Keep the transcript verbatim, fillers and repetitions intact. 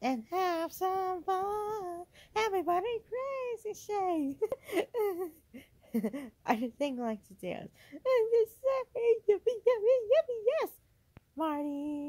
and have some fun. Everybody crazy shake. I just think like to dance. And just say yippee yippee yippee yes. Marty.